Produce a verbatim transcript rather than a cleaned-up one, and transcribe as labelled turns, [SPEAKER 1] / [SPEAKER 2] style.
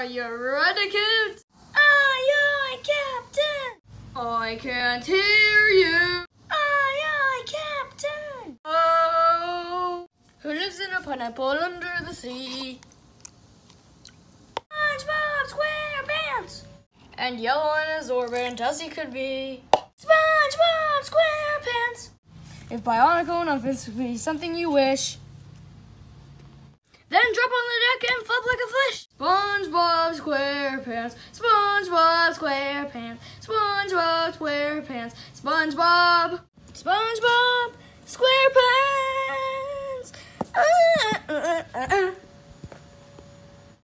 [SPEAKER 1] you ready, kids?
[SPEAKER 2] Aye, aye, Captain!
[SPEAKER 1] I can't hear you.
[SPEAKER 2] Aye, aye, Captain!
[SPEAKER 1] Oh, who lives in a pineapple under the sea?
[SPEAKER 2] SpongeBob SquarePants!
[SPEAKER 1] And yellow and absorbent as he could be.
[SPEAKER 2] SpongeBob SquarePants!
[SPEAKER 1] If bionicle enough is to be something you wish, then drop on the deck and flop like a fish. SpongeBob SquarePants, SpongeBob SquarePants, SpongeBob SquarePants, SpongeBob, SpongeBob SquarePants. Uh, uh, uh, uh.